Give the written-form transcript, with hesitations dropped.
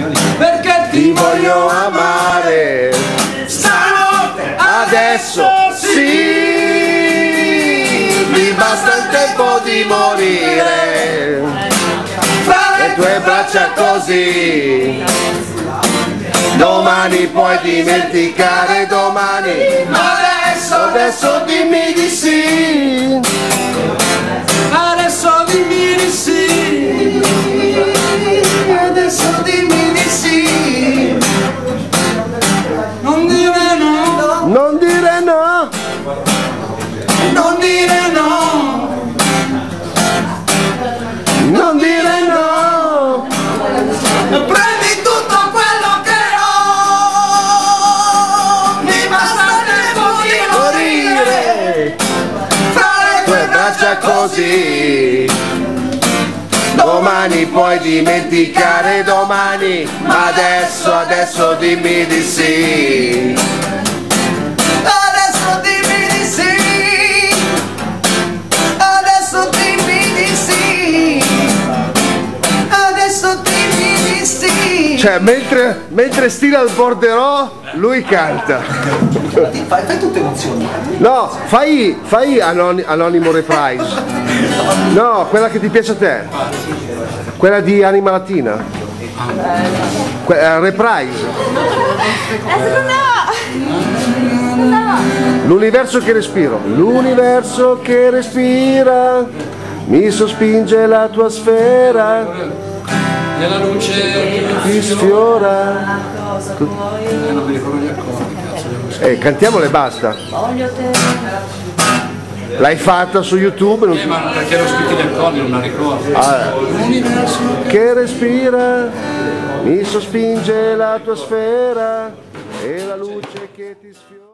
perché ti voglio amare. Stanotte, adesso sì, mi basta il tempo di morire fra le tue braccia così. Domani puoi dimenticare domani, ma adesso dimmi di sì. Adesso dimmi di sì. Adesso dimmi di sì. Non dire no. Non dire no. Non dire no. Non dire no. Prendi tutto quello che ho. Mi basta il tempo di morire fra le tue braccia così. Domani puoi dimenticare domani, ma adesso dimmi di sì. Adesso dimmi di sì. Adesso dimmi di sì. Adesso dimmi di sì. Cioè, mentre stila il borderò, lui canta. Fai tutte emozioni. No, fai Anonimo Reprise. No, quella che ti piace a te. Quella di Anima Latina. Reprise. L'universo che respiro. L'universo che respira mi sospinge la tua sfera. Nella luce ti sfiora. Non mi ricordo gli accordi, cazzo. Cantiamole e basta. L'hai fatta su YouTube? Non Ma perché lo spiti del accordi non la ricordo. L'universo che respira mi sospinge la tua sfera e la luce che ti sfiora.